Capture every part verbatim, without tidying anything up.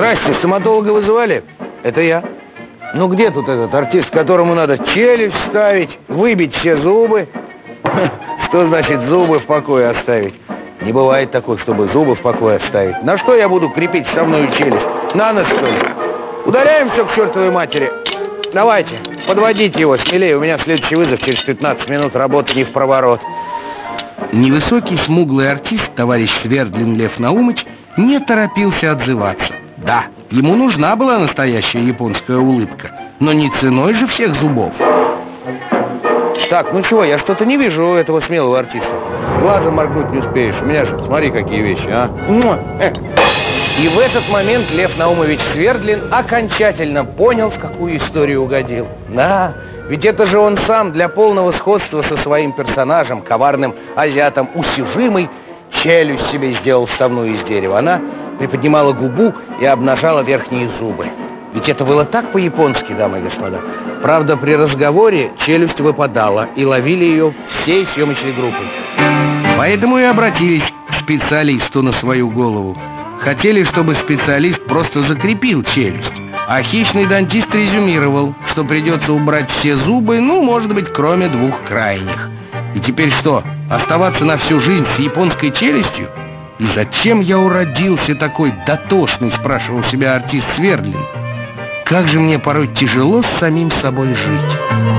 Здрасте, стоматолога вызывали? Это я. Ну где тут этот артист, которому надо челюсть ставить, выбить все зубы? Что значит зубы в покое оставить? Не бывает такого, чтобы зубы в покое оставить. На что я буду крепить вставную челюсть? На нос, что ли? Удаляем все к чертовой матери. Давайте, подводите его смелее. У меня следующий вызов через пятнадцать минут, работы не в проворот. Невысокий смуглый артист, товарищ Свердлин Лев Наумыч, не торопился отзываться. Да, ему нужна была настоящая японская улыбка, но не ценой же всех зубов. Так, ну чего, я что-то не вижу у этого смелого артиста. Глазом моргнуть не успеешь. У меня же, смотри, какие вещи, а. И в этот момент Лев Наумович Свердлин окончательно понял, в какую историю угодил. Да, ведь это же он сам для полного сходства со своим персонажем, коварным азиатом Усижимой, челюсть себе сделал вставную из дерева. Она приподнимала губу и обнажала верхние зубы. Ведь это было так по-японски, дамы и господа. Правда, при разговоре челюсть выпадала, и ловили ее всей съемочной группой. Поэтому и обратились к специалисту на свою голову. Хотели, чтобы специалист просто закрепил челюсть. А хищный дантист резюмировал, что придется убрать все зубы, ну, может быть, кроме двух крайних. И теперь что, оставаться на всю жизнь с японской челюстью? И зачем я уродился такой дотошный, спрашивал себя артист Свердлин. Как же мне порой тяжело с самим собой жить.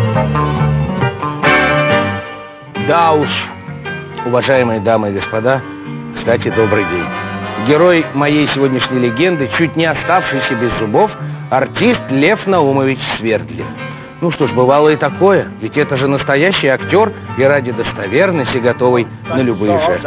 Да уж, уважаемые дамы и господа, кстати, добрый день. Герой моей сегодняшней легенды, чуть не оставшийся без зубов, артист Лев Наумович Свердлин. Ну что ж, бывало и такое, ведь это же настоящий актер и ради достоверности готовый на любые жертвы.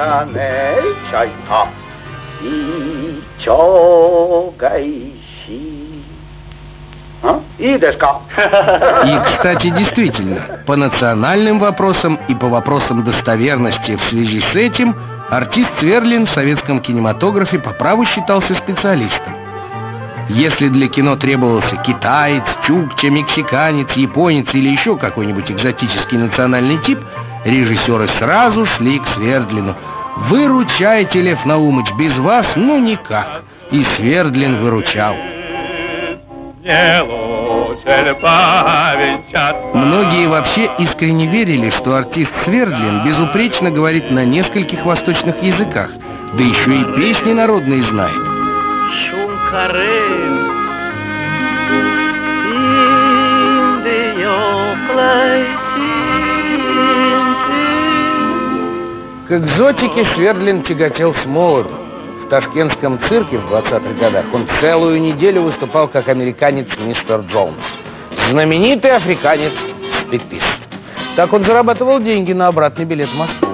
И, кстати, действительно, по национальным вопросам и по вопросам достоверности в связи с этим артист Свердлин в советском кинематографе по праву считался специалистом. Если для кино требовался китаец, чукча, мексиканец, японец или еще какой-нибудь экзотический национальный тип, режиссеры сразу шли к Свердлину. «Выручайте, Лев Наумыч, без вас ну никак». И Свердлин выручал. Многие вообще искренне верили, что артист Свердлин безупречно говорит на нескольких восточных языках, да еще и песни народные знает. К экзотике Свердлин тяготел с молоду. В ташкентском цирке в двадцатых годах он целую неделю выступал как американец мистер Джонс, знаменитый африканец-спидпист. Так он зарабатывал деньги на обратный билет в Москву.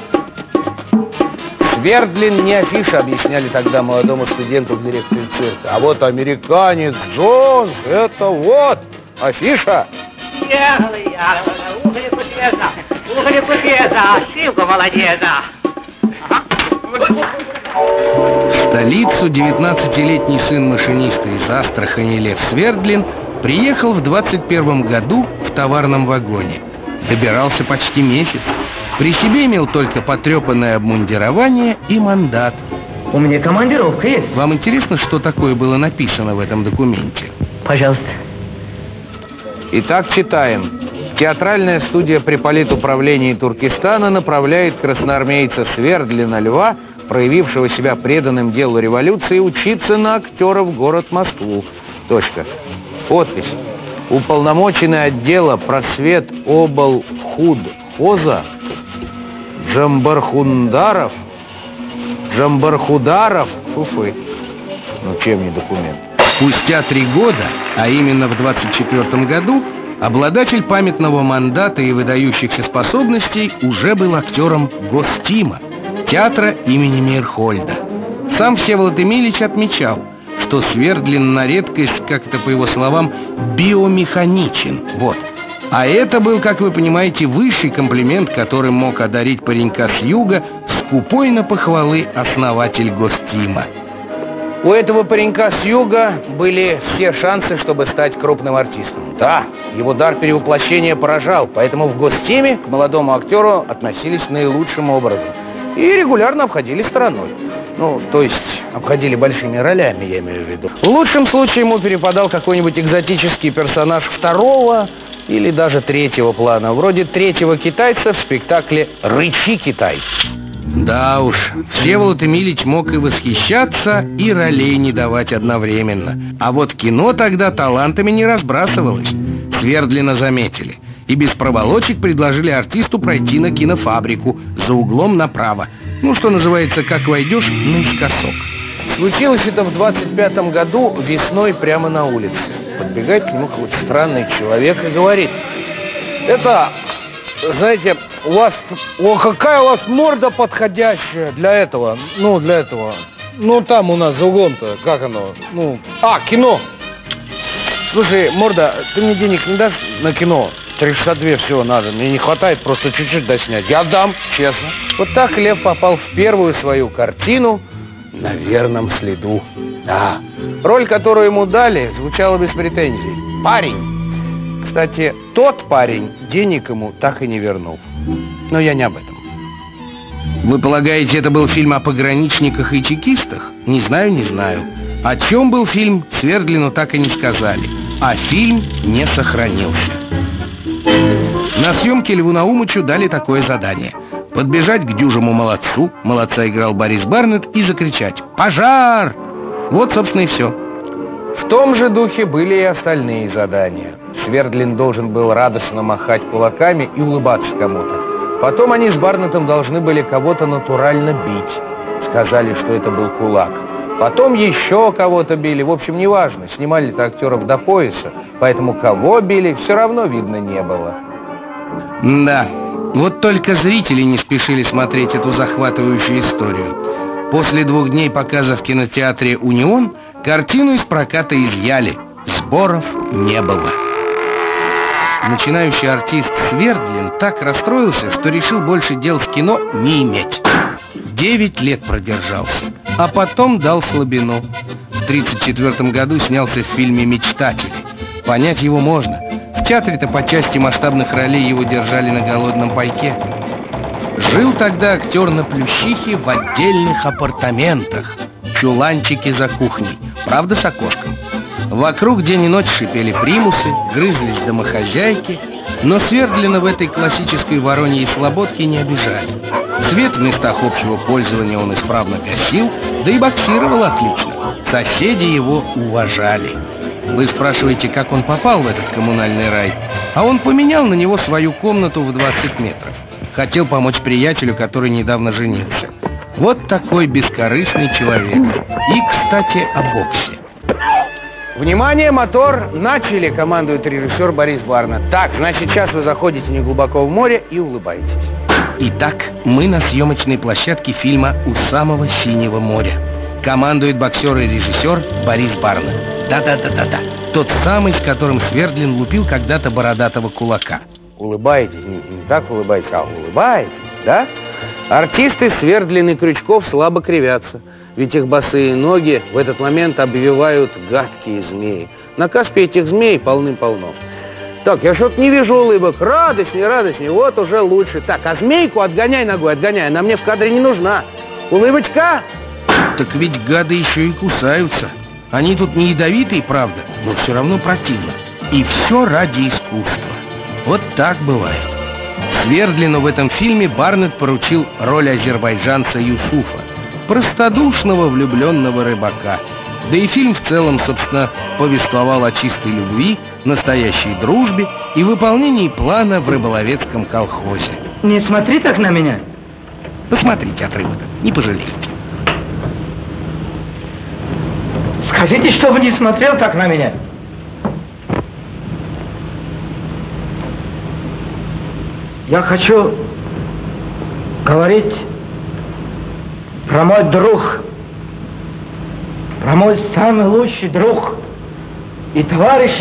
Свердлин не афиша, объясняли тогда молодому студенту в дирекции цирка. А вот американец Джонс, это вот афиша. В столицу девятнадцатилетний сын машиниста из Астрахани Лев Свердлин приехал в двадцать первом году в товарном вагоне. Добирался почти месяц. При себе имел только потрепанное обмундирование и мандат. У меня командировка есть. Вам интересно, что такое было написано в этом документе? Пожалуйста. Итак, читаем. Театральная студия при политуправлении Туркестана направляет красноармейца Свердлина Льва, проявившего себя преданным делу революции, учиться на актера в город Москву. Точка. Подпись. Уполномоченный отдела просвет обл. Худ Хоза Джамбархундаров Джамбархударов Уфы. Ну чем не документ? Спустя три года, а именно в двадцать четвёртом году, обладатель памятного мандата и выдающихся способностей уже был актером Гостима, театра имени Мейерхольда. Сам Всеволод Эмильевич отмечал, что Свердлин на редкость, как-то по его словам, биомеханичен. Вот. А это был, как вы понимаете, высший комплимент, которым мог одарить паренька с юга скупой на похвалы основатель Гостима. У этого паренька с юга были все шансы, чтобы стать крупным артистом. Да, его дар перевоплощения поражал, поэтому в Гостиме к молодому актеру относились наилучшим образом. и регулярно обходили стороной. Ну, то есть, обходили большими ролями, я имею в виду. В лучшем случае ему перепадал какой-нибудь экзотический персонаж второго или даже третьего плана, вроде третьего китайца в спектакле «Рычи, Китай». Да уж, Всеволод Эмильич мог и восхищаться, и ролей не давать одновременно. А вот кино тогда талантами не разбрасывалось. Свердлина заметили. И без проволочек предложили артисту пройти на кинофабрику за углом направо. Ну, что называется, как войдешь, наискосок. Случилось это в двадцать пятом году весной прямо на улице. Подбегает к нему какой-то странный человек и говорит: это, знаете, у вас, о, какая у вас морда подходящая для этого, ну, для этого. Ну, там у нас за углом-то, как оно, ну, а, кино. Слушай, морда, ты мне денег не дашь на кино? три шестьдесят два всего надо, мне не хватает просто чуть-чуть доснять. Я дам, честно. Вот так Лев попал в первую свою картину «На верном следу». Да, роль, которую ему дали, звучала без претензий. Парень. Кстати, тот парень денег ему так и не вернул. Но я не об этом. Вы полагаете, это был фильм о пограничниках и чекистах? Не знаю, не знаю. О чем был фильм, Свердлину так и не сказали. А фильм не сохранился. На съемке Льву Наумычу дали такое задание: подбежать к дюжему молодцу, молодца играл Борис Барнетт, и закричать «Пожар!». Вот, собственно, и все. В том же духе были и остальные задания. Свердлин должен был радостно махать кулаками и улыбаться кому-то. Потом они с Барнеттом должны были кого-то натурально бить. Сказали, что это был кулак. Потом еще кого-то били. В общем, неважно. Снимали-то актеров до пояса, поэтому кого били, все равно видно не было. Да, вот только зрители не спешили смотреть эту захватывающую историю. После двух дней показа в кинотеатре «Унион» картину из проката изъяли. Сборов не было. Начинающий артист Свердлин так расстроился, что решил больше дел с кино не иметь. Девять лет продержался, а потом дал слабину. В тридцать четвертом году снялся в фильме «Мечтатели». Понять его можно. В театре-то по части масштабных ролей его держали на голодном пайке. Жил тогда актер на Плющихе в отдельных апартаментах. Чуланчики за кухней, правда, с окошком. Вокруг день и ночь шипели примусы, грызлись домохозяйки, но Свердлина в этой классической Вороньей слободке не обижали. Свет в местах общего пользования он исправно гасил, да и боксировал отлично. Соседи его уважали. Вы спрашиваете, как он попал в этот коммунальный рай? А он поменял на него свою комнату в двадцать метров. Хотел помочь приятелю, который недавно женился. Вот такой бескорыстный человек. И, кстати, о боксе. Внимание, мотор! Начали, командует режиссер Борис Барнетт. Так, значит, сейчас вы заходите неглубоко в море и улыбаетесь. Итак, мы на съемочной площадке фильма «У самого синего моря». Командует боксер и режиссер Борис Барнетт. Да-да-да-да-да. Тот самый, с которым Свердлин лупил когда-то бородатого кулака. Улыбаетесь, не, не так улыбаетесь, а улыбаетесь, да? Артисты Свердлин и Крючков слабо кривятся, ведь их босые ноги в этот момент обвивают гадкие змеи. На Каспе этих змей полным-полно. Так, я что-то не вижу улыбок. Радостней, радостней, вот уже лучше. Так, а змейку отгоняй ногой, отгоняй, она мне в кадре не нужна. Улыбочка? Так ведь гады еще и кусаются. Они тут не ядовитые, правда, но все равно противно. И все ради искусства. Вот так бывает. Свердлину в этом фильме Барнетт поручил роль азербайджанца Юсуфа, простодушного влюбленного рыбака. Да и фильм в целом, собственно, повествовал о чистой любви, настоящей дружбе и выполнении плана в рыболовецком колхозе. Не смотри так на меня. Посмотрите отрывок, не пожалеете. Скажите, чтобы не смотрел так на меня. Я хочу говорить про мой друг, про мой самый лучший друг и товарищ.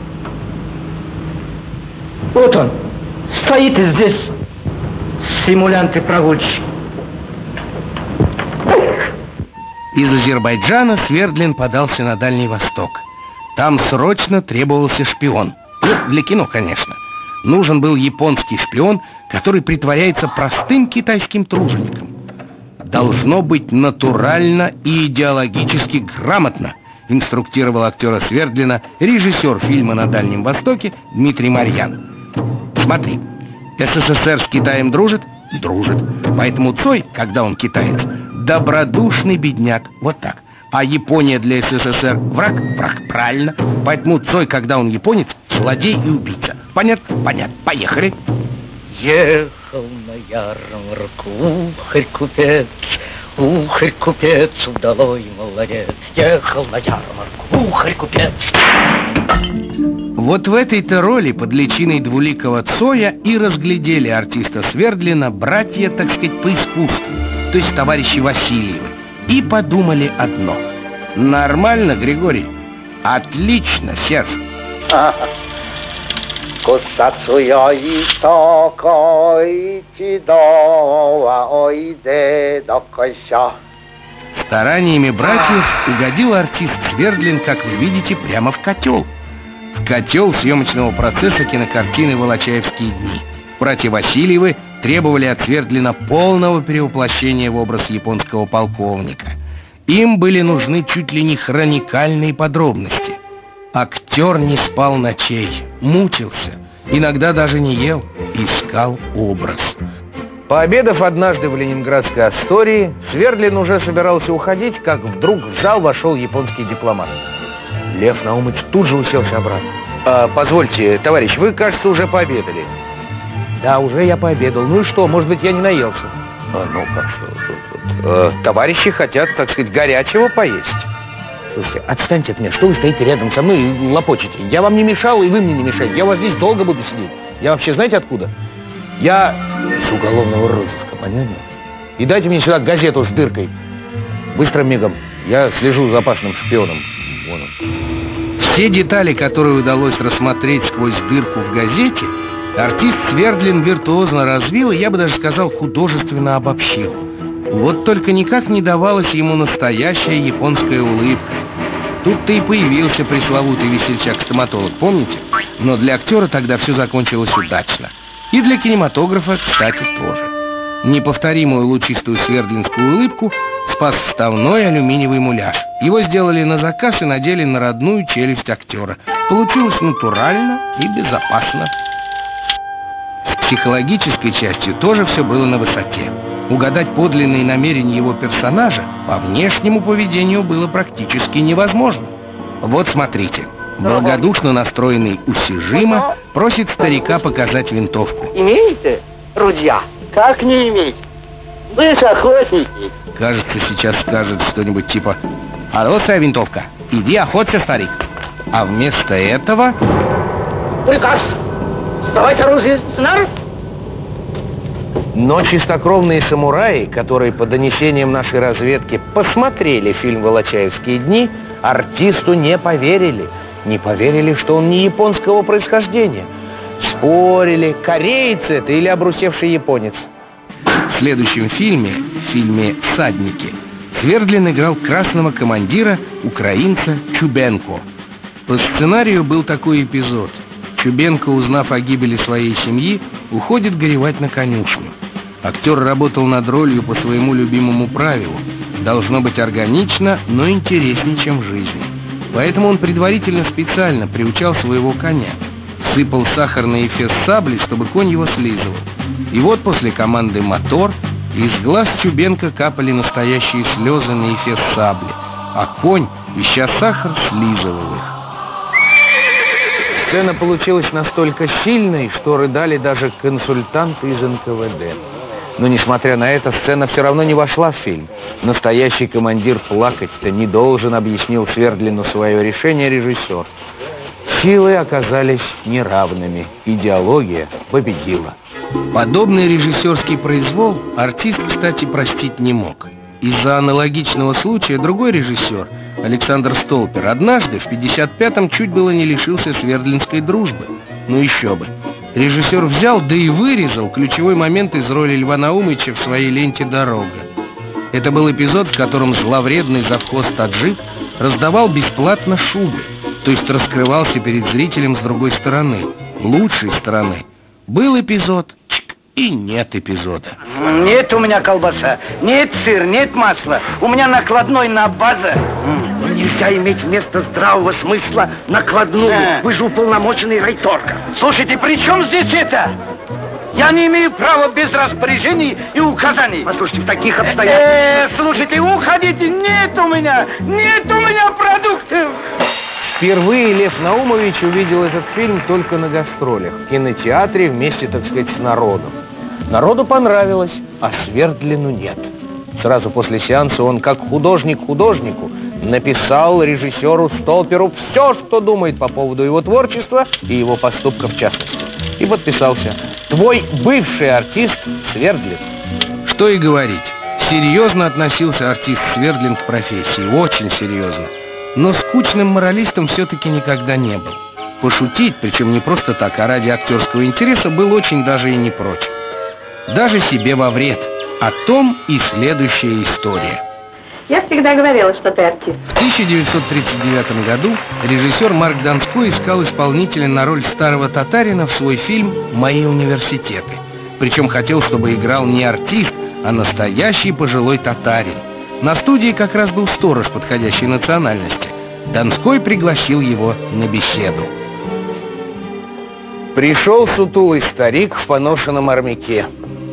Вот он, стоит здесь, симулянт и прогульщик. Из Азербайджана Свердлин подался на Дальний Восток. Там срочно требовался шпион. Ну, для кино, конечно. Нужен был японский шпион, который притворяется простым китайским тружеником. должно быть натурально и идеологически грамотно, инструктировал актера Свердлина режиссер фильма «На Дальнем Востоке» Дмитрий Марьян. Смотри, СССР с Китаем дружит? Дружит. Поэтому Цой, когда он китаец, добродушный бедняк, вот так. А Япония для СССР враг? Враг, правильно. Поэтому Цой, когда он японец, злодей и убийца. Понятно? Понятно. Поехали. Ехал на ярмарку ухарь-купец, ухарь-купец, удалой молодец. Ехал на ярмарку ухарь-купец. Вот в этой-то роли под личиной двуликого Цоя и разглядели артиста Свердлина братья, так сказать, по искусству, то есть товарищи Васильевы, и подумали одно. Нормально, Григорий? Отлично, Серж. Стараниями братьев угодил артист Свердлин, как вы видите, прямо в котел. В котел съемочного процесса кинокартины «Волочаевские дни». Братья Васильевы требовали от Свердлина полного перевоплощения в образ японского полковника. Им были нужны чуть ли не хроникальные подробности. Актер не спал ночей, мучился, иногда даже не ел, искал образ. Пообедав однажды в ленинградской Астории, Свердлин уже собирался уходить, как вдруг в зал вошел японский дипломат. Лев Наумыч тут же уселся обратно. А, позвольте, товарищ, вы, кажется, уже пообедали. Да, уже я пообедал. Ну и что, может быть, я не наелся? А, ну, как что? Тут, тут. А, товарищи хотят, так сказать, горячего поесть. Слушайте, отстаньте от меня, что вы стоите рядом со мной и лопочете? Я вам не мешал, и вы мне не мешаете. Я у вас здесь долго буду сидеть. Я вообще знаете откуда? Я с уголовного розыска, понятно? И дайте мне сюда газету с дыркой. Быстро мигом. Я слежу за опасным шпионом. Вон он. Все детали, которые удалось рассмотреть сквозь дырку в газете, артист Свердлин виртуозно развил и, я бы даже сказал, художественно обобщил. Вот только никак не давалась ему настоящая японская улыбка. Тут-то и появился пресловутый весельчак-стоматолог, помните? Но для актера тогда все закончилось удачно. И для кинематографа, кстати, тоже. Неповторимую лучистую свердлинскую улыбку спас вставной алюминиевый муляж. Его сделали на заказ и надели на родную челюсть актера. Получилось натурально и безопасно. С психологической частью тоже все было на высоте. Угадать подлинные намерения его персонажа по внешнему поведению было практически невозможно. Вот смотрите. Благодушно настроенный Усижима просит старика показать винтовку. Имеете ружья? Как не иметь? Вы же охотники. Кажется, сейчас скажет что-нибудь типа: «Алло, своя винтовка, иди охоться, старик». А вместо этого... Приказ! Сдавать оружие с нар! Но чистокровные самураи, которые по донесениям нашей разведки посмотрели фильм «Волочаевские дни», артисту не поверили. Не поверили, что он не японского происхождения. Спорили, кореец это или обрусевший японец. В следующем фильме, в фильме «Всадники», Свердлин играл красного командира, украинца Чубенко. По сценарию был такой эпизод. Чубенко, узнав о гибели своей семьи, уходит горевать на конюшню. Актер работал над ролью по своему любимому правилу. Должно быть органично, но интереснее, чем в жизни. Поэтому он предварительно специально приучал своего коня. Сыпал сахарный эфес сабли, чтобы конь его слизывал. И вот после команды «Мотор» из глаз Чубенко капали настоящие слезы на эфес сабли, а конь, ища сахар, слизывал их. Сцена получилась настолько сильной, что рыдали даже консультанты из эн ка вэ дэ. Но, несмотря на это, сцена все равно не вошла в фильм. Настоящий командир плакать-то не должен, объяснил Свердлину свое решение режиссер. Силы оказались неравными. Идеология победила. Подобный режиссерский произвол артист, кстати, простить не мог. Из-за аналогичного случая другой режиссер, Александр Столпер, однажды в пятьдесят пятом чуть было не лишился свердлинской дружбы. Ну еще бы. Режиссер взял, да и вырезал ключевой момент из роли Льва Наумыча в своей ленте «Дорога». Это был эпизод, в котором зловредный завхоз таджик раздавал бесплатно шубы, то есть раскрывался перед зрителем с другой стороны, лучшей стороны. Был эпизод, чик, и нет эпизода. Нет у меня колбаса, нет сыр, нет масла. У меня накладной на база. Но нельзя иметь вместо здравого смысла накладную. А. Вы же уполномоченный райторга. Слушайте, при чем здесь это? Я не имею права без распоряжений и указаний. Послушайте, в таких обстоятельствах... Э, слушайте, уходите, нет у меня, нет у меня продуктов. Впервые Лев Наумович увидел этот фильм только на гастролях, в кинотеатре вместе, так сказать, с народом. Народу понравилось, а Свердлину нет. Сразу после сеанса он, как художник художнику, написал режиссеру Столперу все, что думает по поводу его творчества и его поступков в частности. И подписался: «Твой бывший артист Свердлин». Что и говорить, серьезно относился артист Свердлин к профессии, очень серьезно. Но скучным моралистом все-таки никогда не был. Пошутить, причем не просто так, а ради актерского интереса, был очень даже и не прочь. Даже себе во вред. О том и следующая история. Я всегда говорила, что ты артист. В тысяча девятьсот тридцать девятом году режиссер Марк Донской искал исполнителя на роль старого татарина в свой фильм «Мои университеты». Причем хотел, чтобы играл не артист, а настоящий пожилой татарин. На студии как раз был сторож подходящей национальности. Донской пригласил его на беседу. Пришел сутулый старик в поношенном армяке,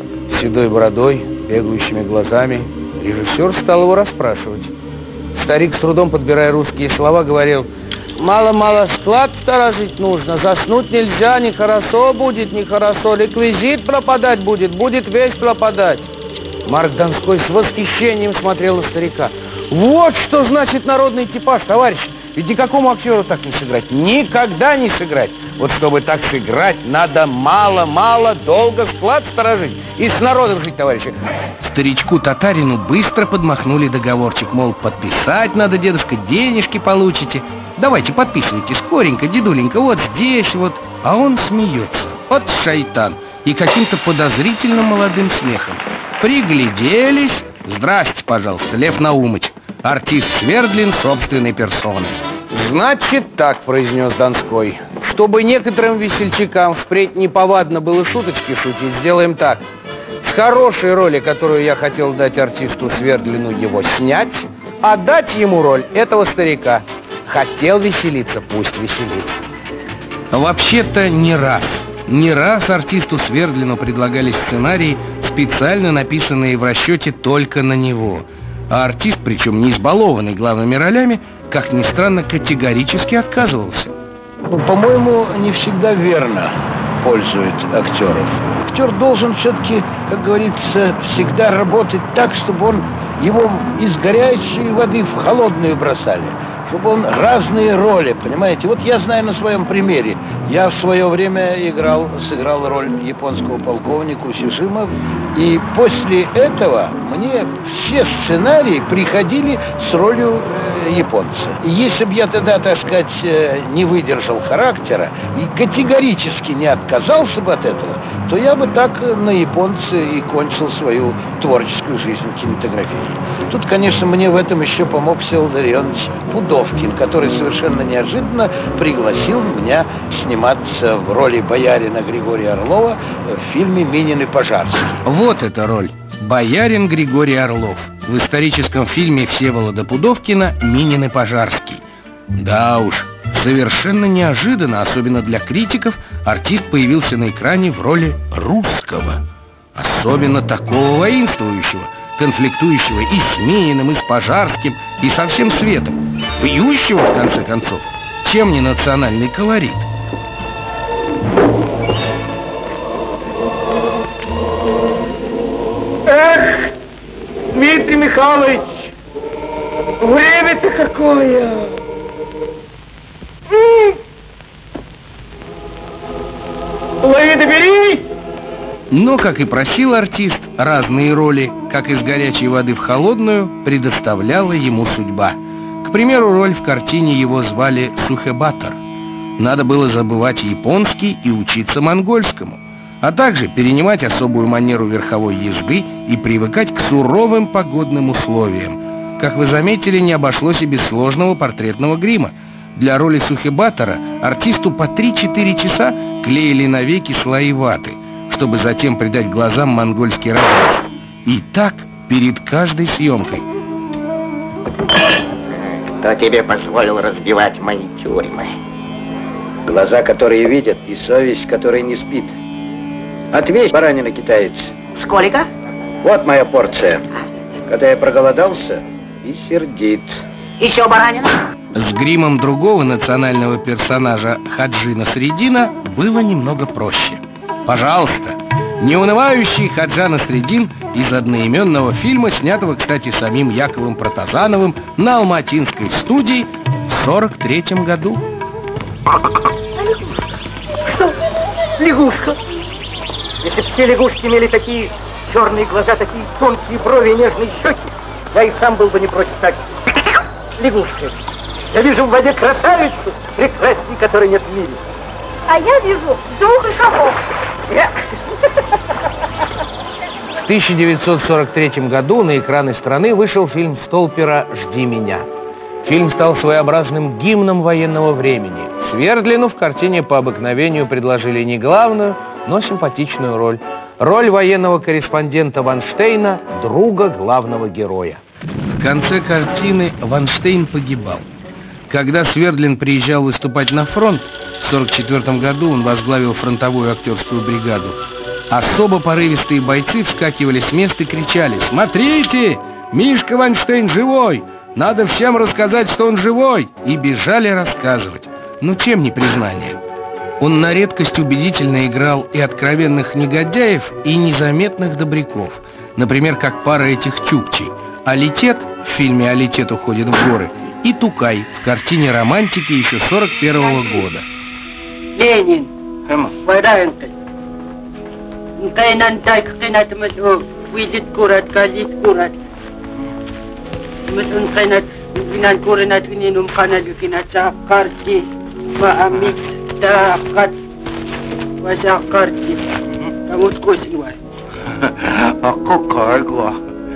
с седой бородой, бегающими глазами. Режиссер стал его расспрашивать. Старик, с трудом подбирая русские слова, говорил: «Мало-мало склад сторожить нужно, заснуть нельзя, нехорошо будет, нехорошо, реквизит пропадать будет, будет весь пропадать». Марк Донской с восхищением смотрел на старика. «Вот что значит народный типаж, товарищ! Ведь никакому актеру так не сыграть, никогда не сыграть. Вот чтобы так сыграть, надо мало-мало долго склад сторожить и с народом жить, товарищи». Старичку-татарину быстро подмахнули договорчик, мол, подписать надо, дедушка, денежки получите. Давайте подписывайте скоренько, дедуленька, вот здесь вот. А он смеется, вот шайтан, и каким-то подозрительно молодым смехом. Пригляделись. Здрасте, пожалуйста, Лев Наумыч, артист Свердлин собственной персоной. «Значит так», — произнес Донской, — «чтобы некоторым весельчакам впредь неповадно было шуточки шутить, сделаем так. С хорошей роли, которую я хотел дать артисту Свердлину, его снять, а дать ему роль этого старика. Хотел веселиться, пусть веселится». Вообще-то не раз. Не раз артисту Свердлину предлагали сценарии, специально написанные в расчете только на него. А артист, причем не избалованный главными ролями, как ни странно, категорически отказывался. Ну, по-моему, не всегда верно пользует актеров. Актер должен все-таки, как говорится, всегда работать так, чтобы он его из горячей воды в холодную бросали, чтобы он разные роли, понимаете? Вот я знаю на своем примере. Я в свое время играл, сыграл роль японского полковника Усишима, и после этого мне все сценарии приходили с ролью э, японца. И если бы я тогда, так сказать, э, не выдержал характера и категорически не отказался бы от этого, то я бы так на японце и кончил свою творческую жизнь кинематографии. Тут, конечно, мне в этом еще помог Всеволод Ильич Пудовкин, который совершенно неожиданно пригласил меня сниматься в роли боярина Григория Орлова в фильме «Минин и Пожарский». Вот эта роль. Боярин Григорий Орлов в историческом фильме Всеволода Пудовкина «Минин и Пожарский». Да уж, совершенно неожиданно, особенно для критиков, артист появился на экране в роли русского. Особенно такого воинствующего, конфликтующего и с Мининым, и с Пожарским, и со всем светом. Пьющего, в конце концов. Чем не национальный колорит? Эх, Дмитрий Михайлович, время-то какое! Лови да бери! Но, как и просил артист, разные роли, как из горячей воды в холодную, предоставляла ему судьба. К примеру, роль в картине его звали Сухебатор. Надо было забывать японский и учиться монгольскому, а также перенимать особую манеру верховой езды и привыкать к суровым погодным условиям. Как вы заметили, не обошлось и без сложного портретного грима. Для роли Сухебатора артисту по три-четыре часа клеили навеки слои ваты, чтобы затем придать глазам монгольский разрез. И так перед каждой съемкой. Кто тебе позволил разбивать мои тюрьмы? Глаза, которые видят, и совесть, которая не спит. Ответь, баранина китаец. Сколько? Вот моя порция. Когда я проголодался и сердит. Еще баранина? С гримом другого национального персонажа Хаджи Насреддина было немного проще. Пожалуйста, неунывающий Хаджа Насреддин из одноименного фильма, снятого, кстати, самим Яковом Протазановым на Алматинской студии в сорок третьем году. Что? Лягушка? Если бы все лягушки имели такие черные глаза, такие тонкие брови и нежные щеки, я и сам был бы не против так. Лягушка. Я вижу в воде красавицу, прекрасней которой нет в мире. А я вижу двух ишаков. В тысяча девятьсот сорок третьем году на экраны страны вышел фильм Столпера «Жди меня». Фильм стал своеобразным гимном военного времени. Свердлину в картине по обыкновению предложили не главную, но симпатичную роль. Роль военного корреспондента Ванштейна, друга главного героя. В конце картины Ванштейн погибал. Когда Свердлин приезжал выступать на фронт, в сорок четвертом году он возглавил фронтовую актерскую бригаду. Особо порывистые бойцы вскакивали с места и кричали: «Смотрите! Мишка Ванштейн живой! Надо всем рассказать, что он живой!» И бежали рассказывать. Ну чем не признание? Он на редкость убедительно играл и откровенных негодяев, и незаметных добряков. Например, как пара этих чукчей. Алитет в фильме «Алитет уходит в горы» и Тукай в картине «Романтики» еще сорок первого года. Ленин, варианты. Кайнан тай кайнат мы выйдет курат, казит курат. Мы он кайнат винан курат вининум ханад винат карти маамит да кат ваза карти. Кому скосинвай. А какая гла?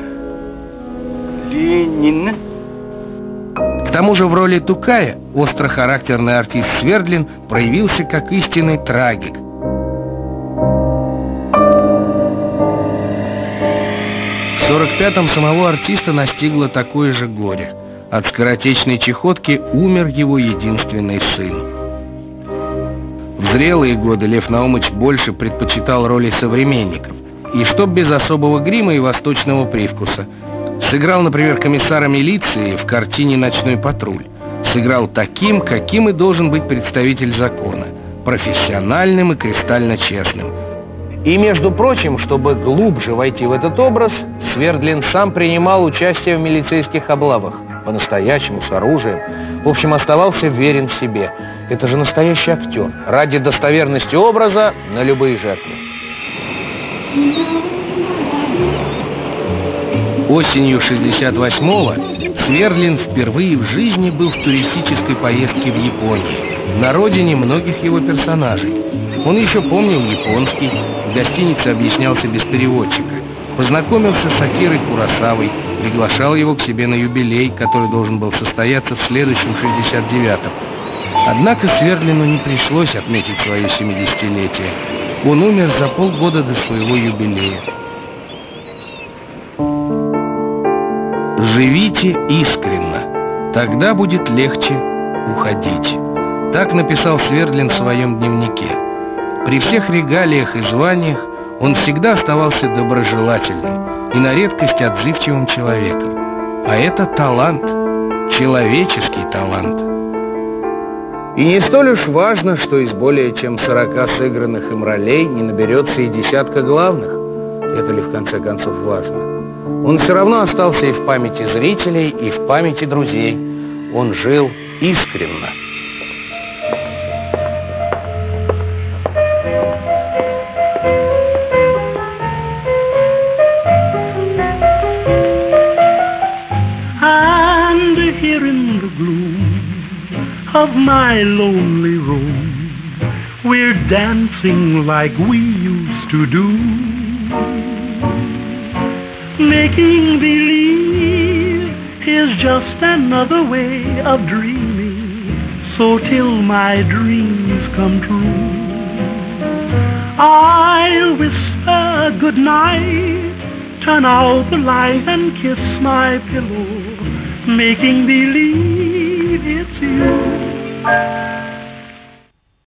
Ленин. К тому же в роли Тукая острохарактерный артист Свердлин проявился как истинный трагик. В сорок пятом самого артиста настигло такое же горе. От скоротечной чехотки умер его единственный сын. В зрелые годы Лев Наумыч больше предпочитал роли современников. И чтоб без особого грима и восточного привкуса. Сыграл, например, комиссара милиции в картине «Ночной патруль». Сыграл таким, каким и должен быть представитель закона. Профессиональным и кристально честным. И, между прочим, чтобы глубже войти в этот образ, Свердлин сам принимал участие в милицейских облавах. По-настоящему, с оружием. В общем, оставался верен себе. Это же настоящий актер. Ради достоверности образа на любые жертвы. Осенью шестьдесят восьмого Свердлин впервые в жизни был в туристической поездке в Японии, на родине многих его персонажей. Он еще помнил японский, в гостинице объяснялся без переводчика, познакомился с Акирой Куросавой, приглашал его к себе на юбилей, который должен был состояться в следующем шестьдесят девятом. Однако Свердлину не пришлось отметить свое семидесятилетие. Он умер за полгода до своего юбилея. «Живите искренно, тогда будет легче уходить». Так написал Свердлин в своем дневнике. При всех регалиях и званиях он всегда оставался доброжелательным и на редкость отзывчивым человеком. А это талант, человеческий талант. И не столь уж важно, что из более чем сорока сыгранных им ролей не наберется и десятка главных. Это ли в конце концов важно? Он все равно остался и в памяти зрителей, и в памяти друзей. Он жил искренно. And here in the gloom of my lonely room, we're dancing like we used to do. Making believe is just another way of dreaming, so till my dreams come true, I'll whisper good night, turn out the light and kiss my pillow, making believe it's you.